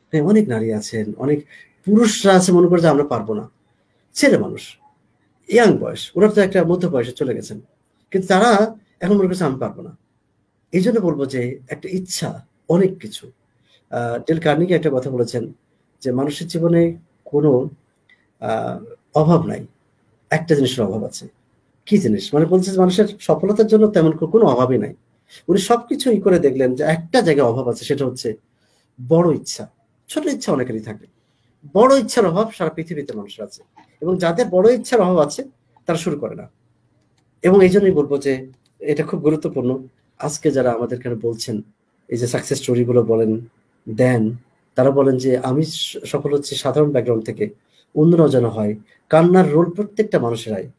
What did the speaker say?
হ্যাঁ, অনেক নারী আছেন, অনেক পুরুষরা আছে মনে করে যে আমরা পারবো না। ছেলে মানুষ, ইয়াং বয়স, ওরা তো একটা মধ্য বয়সে চলে গেছেন। কিন্তু তারা এখন মনে করছে আমি পারবো না। এই জন্য বলবো যে একটা ইচ্ছা অনেক কিছু। ডেল কার্নেগি একটা কথা বলেছেন যে মানুষের জীবনে কোনো আহ, অভাব নাই, একটা জিনিসের অভাব আছে। কি জিনিস? মানে বলছে যে মানুষের সফলতার জন্য তেমন কোনো অভাবই নাই। উনি সবকিছু ই করে দেখলেন যে একটা জায়গায় অভাব আছে, সেটা হচ্ছে বড় ইচ্ছা। ছোট ইচ্ছা অনেকেরই থাকে, বড় ইচ্ছার অভাব সারা পৃথিবীতে মানুষের আছে। এবং যাদের বড় ইচ্ছার অভাব আছে তারা শুরু করে না। এবং এই জন্যই বলবো যে এটা খুব গুরুত্বপূর্ণ। আজকে যারা আমাদের এখানে বলছেন, এই যে সাকসেস স্টোরি গুলো বলেন, দেন, তারা বলেন যে আমি সফল হচ্ছি সাধারণ ব্যাকগ্রাউন্ড থেকে, অন্যরাও যেন হয়। কান্নার রোল প্রত্যেকটা মানুষের হয়।